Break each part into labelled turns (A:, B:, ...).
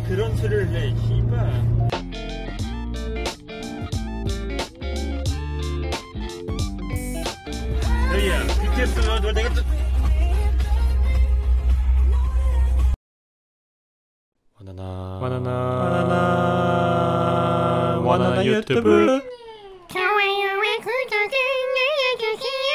A: 그런 소리를 해, 씨발. 여기야, BTS 너 내가 또 바나나 유튜브.
B: 좋아요와 구독을 눌러주세요.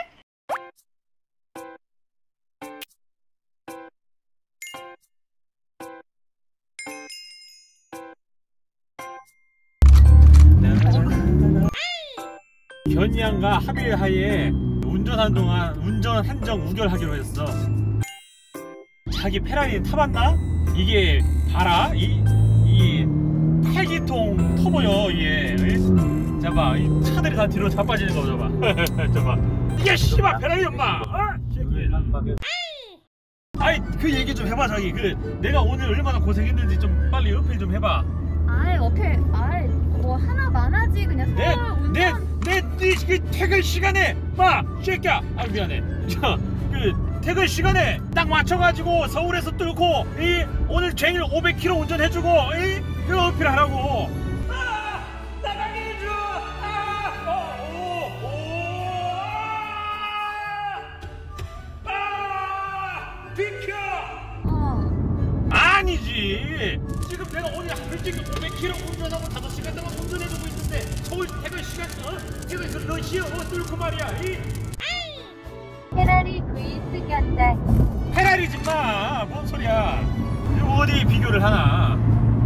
A: 견양과 합의하에 운전한 동안 운전 한정 우결하기로 했어. 자기 페라리 타봤나? 이게 봐라, 이 8기통 터보요. 이게 봐봐, 이 차들이 다 뒤로 자빠지는 거 봐봐. 봐봐, 이게 씨발 페라리 엄마. 아이 그 얘기 좀 해봐. 자기 그 내가 오늘 얼마나 고생했는지 좀 빨리 어필 좀 해봐.
C: 아이 어필, 아이 뭐 하나 많아지 그냥.
A: 내 퇴근 시간에 봐, 새끼야. 아 미안해. 그 퇴근 시간에 딱 맞춰가지고 서울에서 뚫고 오늘 쟁일 500km 운전해주고 그 어필하라고. 나가게 해줘. 비켜. 아니지. 지금 내가 오늘 솔직히 500km 운전하고 5시간 동안 운전해주고 있는데 서울 퇴근 시간 퇴근 그 러시아 뚫고 말이야.
C: 페라리 vs 현대.
A: 페라리지 마. 뭔 소리야. 이거 어디 비교를 하나.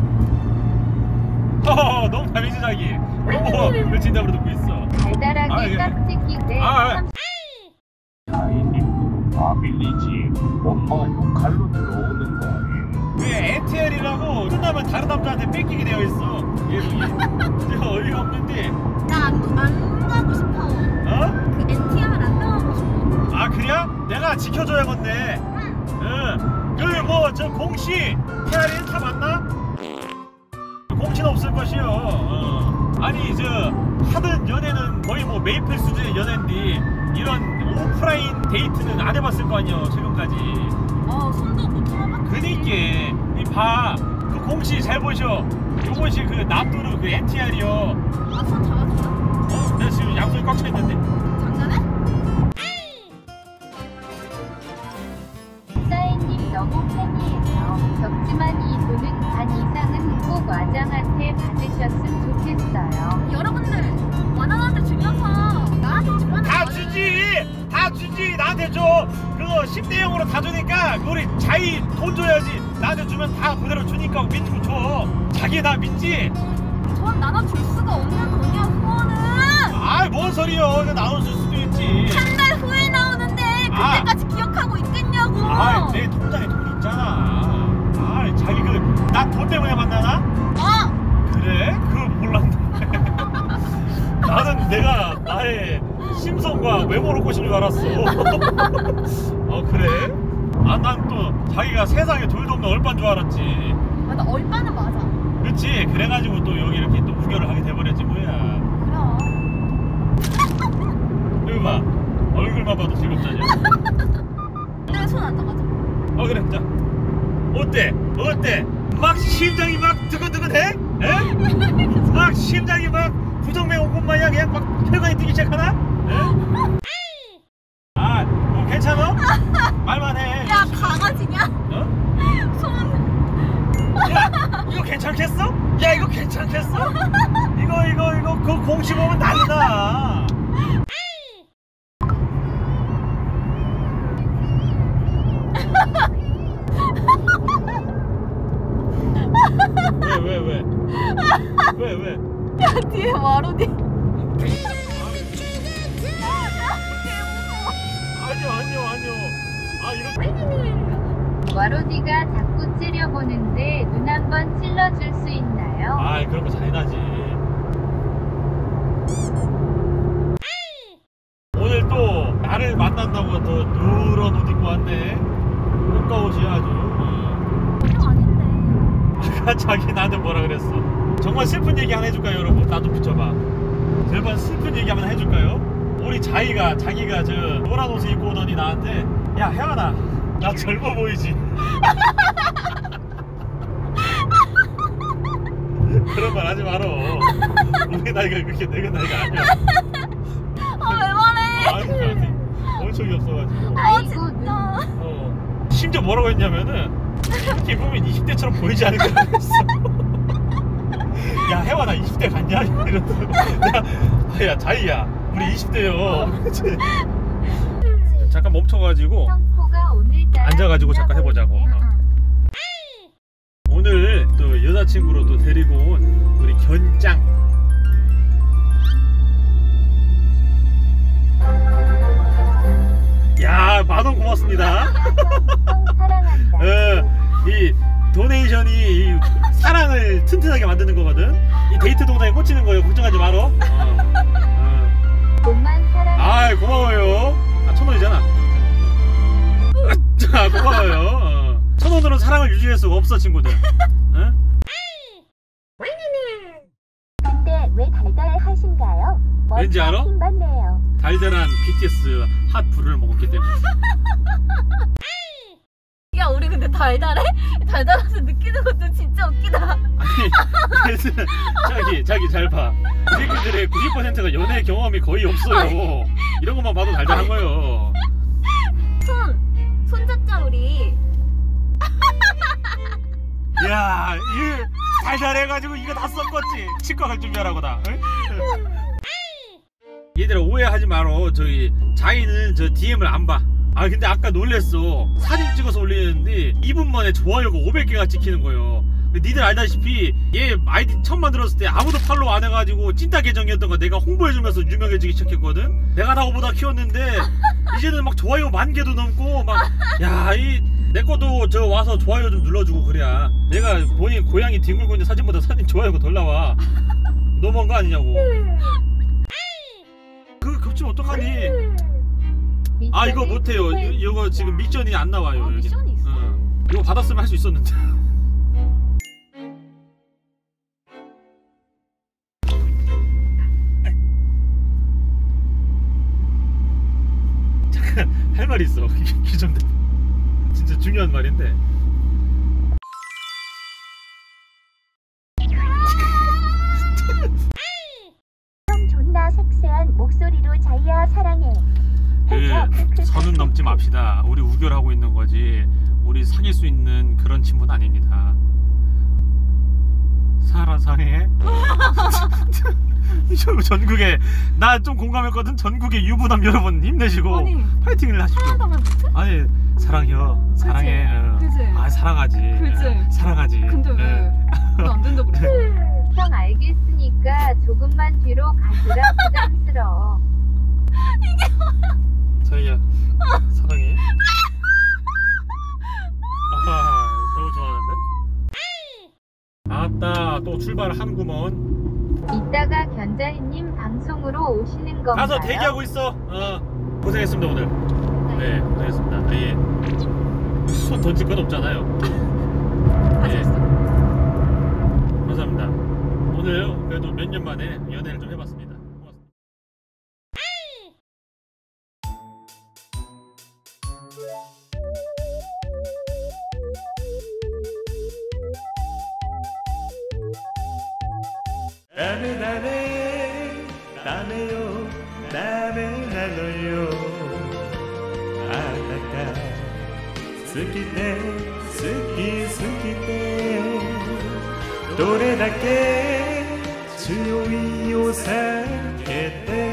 A: 너무 다르지 자기. 그 진담으로 듣고 있어.
C: 달달하게 깍지끼대.
D: 아빌리지 엄마 욕할로 들어오는 거 아니에요?
A: 왜 NTR이라고 끝나면 다른 남자한테 뺏기게 되어 있어. 내가 어이가 없는데.
C: 나 안 가고 싶어. 그 NTR 안 당하고 싶어.
A: 아 그래? 내가 지켜줘야겠네. 응. 그 뭐 저 공씨 페라리 타 맞나? 공씨는 없을 것이요. 아니 저 하던 연애는 거의 뭐 메이플 수준의 연애인데 이런 오프라인 데이트는 안 해봤을 거 아니야 최근까지.
C: 손도 못 잡아봤지.
A: 그니까 이봐 그 공씨 잘 보셔. 요번시 그 납두르 그 NTR이요.
C: 손 잡아줘.
A: 내가 지금 양손이 꽉 차있는데.
C: 장난해? 사인님 너무 팬이에요. 적지만 이 돈은 반 이상은 꼭 와장한테 받으셨으면 좋겠어요. 여러분들 와장한테 주면서 나한테 주면
A: 다 주지 나한테 줘. 그거 10대 0으로 다 주니까 우리 자이 돈 줘야지. 나한테 주면 다 그대로 주니까 믿고 줘. 자기 나 믿지?
C: 전 나눠줄 수가 없는 돈이야. 그거는
A: 아이 뭔 소리여. 이거 나눠줄 수도 있지.
C: 한 달 후에 나오는데 그때까지 기억하고 있겠냐고.
A: 내 통장에 돈 있잖아. 자기 그 나 돈 때문에 만나나? 그래? 그걸 몰랐네. 나는 내가 나의 심성과 외모를 꼬신 줄 알았어. 그래? 난 또 자기가 세상에 둘도 없는 얼빠인 줄 알았지.
C: 맞아, 얼빠는 맞아.
A: 그치? 그래가지고 또 여기 이렇게 또 우결을 하게 돼버렸지 뭐야.
C: 그럼.
A: 여기 봐, 얼굴만 봐도 즐겁잖아.
C: 내가 손 안 잡아줘.
A: 그래. 자, 어때? 막 심장이 막 두근두근해? 에? 막 심장이 막 부정맥 온 것 마냥 그냥 막 혈관이 뛰기 시작하나? 에? 뭐 괜찮아? 말만 해.
C: 야, 강아지냐? 손.
A: 야, 이거 괜찮겠어? 야, 이거 괜찮겠어? 이거 그 공시 보면 난리나. 왜?
C: 야, 뒤에 마루니.
A: 아니요. 이렇게.
C: 와로디가 자꾸 찌려보는데 눈 한번 찔러줄 수 있나요?
A: 그런 거 잔인하지. 오늘 또 나를 만난다고 더 누런 옷 입고 왔네. 꽃가 옷이야 아주.
C: 아닌데.
A: 아까 자기 나한테 뭐라 그랬어? 정말 슬픈 얘기 하나 해줄까요 여러분? 나도 비춰봐. 제발 슬픈 얘기 한번 해줄까요? 우리 자기가 저 노란 옷을 입고 오더니 나한테 야 혜원아 나 젊어 보이지? 그런 말 하지 마라. 우리 나이가 그렇게 늙은 나이가 아니야.
C: 왜 말해?
A: 아니 엄청이 없어가지고.
C: 아이고 진짜.
A: 심지어 뭐라고 했냐면은 이렇게 보면 20대처럼 보이지 않은 거 그랬어. 야 혜화 나 20대 갔냐? 이러더라고. 야 자이야 우리 20대요. 잠깐 멈춰가지고 앉아가지고 잠깐 해보자고. 오늘 또 여자친구로 또 데리고 온 우리 견짱. 야 10,000원 고맙습니다. 이 도네이션이 이 사랑을 튼튼하게 만드는 거거든. 이 데이트 동작에 꽂히는 거예요. 걱정하지 마라. 아 고마워요. 아 1,000원이잖아. 자 고마워요. 1,000원으로는 사랑을 유지할 수가 없어 친구들. 응?
E: 근데 왜 달달하신가요?
A: 왠지 알아?
E: 힘받네요.
A: 달달한 BTS 핫 불을 먹었기 때문에.
C: 야 우리 근데 달달해? 달달해서 느끼는 것도 진짜 웃기다.
A: 아니 그래서 자기 잘 봐. 우리들의 90%가 연애 경험이 거의 없어요. 이런 것만 봐도 달달한 거예요.
C: 손잡자 우리.
A: 야, 이 달달해가지고 이거 다 섞었지. 치과 갈 준비하라고 다. 응? 얘들아 오해하지 마라. 저기 자이는 저 DM을 안 봐. 아 근데 아까 놀랬어. 사진 찍어서 올리는데 2분 만에 좋아요가 500개가 찍히는 거예요. 니들 알다시피 얘 아이디 처음 만들었을 때 아무도 팔로우 안 해가지고 찐따 계정이었던 거 내가 홍보해주면서 유명해지기 시작했거든. 내가 나보다 키웠는데 이제는 막 좋아요 10,000개도 넘고 막 야 이 내 것도 저 와서 좋아요 좀 눌러주고 그래야 내가 본인 고양이 뒹굴고 있는 사진보다 사진 좋아요가 덜 나와. 너무한 거 아니냐고. 그거 겹치면 어떡하니. 아 이거 못해요. 이거 지금 미션이 안 나와요.
C: 미션이 있어?
A: 이거 받았으면 할 수 있었는데. 잠깐 할 말이 있어. 기존대 진짜 중요한 말인데.
E: 형 존나 섹시한 목소리로 자이야 사랑해.
A: 선은 넘지 맙시다. 우리 우결하고 있는 거지. 우리 사귈 수 있는 그런 친구는 아닙니다. 사랑해. 전국에 나 좀 공감했거든. 전국의 유부남 여러분 힘내시고
C: 아니,
A: 파이팅을 하십시오. 아니 사랑해요. 사랑해.
C: 그치?
A: 아 사랑하지.
C: 그치?
A: 사랑하지.
C: 근데 왜 안 된다 그래?
E: 형 알겠으니까 조금만 뒤로 가주라. 부담스러워.
A: 자기야 사랑해. 아 너무 좋아하는데. 아따 또 출발하는구먼.
C: 이따가 견자이님 방송으로 오시는 건가요?
A: 가서 대기하고 있어. 고생했습니다 오늘. 네 고생했습니다. 예. 손 던질 건 없잖아요. 네. 감사합니다. 오늘 그래도 몇 년 만에 연애를 좀 해봤습니다. 고맙습니다.
F: 다음에요 다음에 나눠요 아따까 스키테 스키테 도레다케強いを避けて